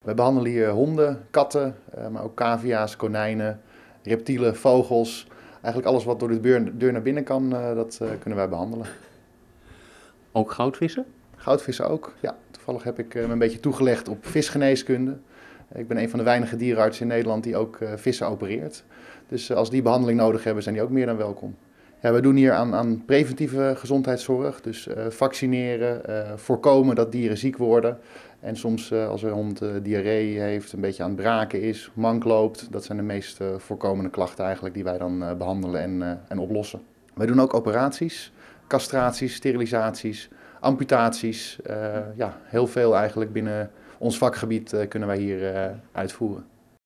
We behandelen hier honden, katten, maar ook cavia's, konijnen, reptielen, vogels. Eigenlijk alles wat door de deur naar binnen kan, dat kunnen wij behandelen. Ook goudvissen? Goudvissen ook, ja. Toevallig heb ik me een beetje toegelegd op visgeneeskunde. Ik ben een van de weinige dierenartsen in Nederland die ook vissen opereert. Dus als die behandeling nodig hebben, zijn die ook meer dan welkom. Ja, we doen hier aan preventieve gezondheidszorg, dus vaccineren, voorkomen dat dieren ziek worden. En soms als een hond diarree heeft, een beetje aan het braken is, mank loopt, dat zijn de meest voorkomende klachten eigenlijk die wij dan behandelen en oplossen. Wij doen ook operaties, castraties, sterilisaties, amputaties. Ja, heel veel eigenlijk binnen ons vakgebied kunnen wij hier uitvoeren.